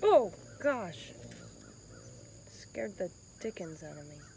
Oh, gosh. Scared the dickens out of me.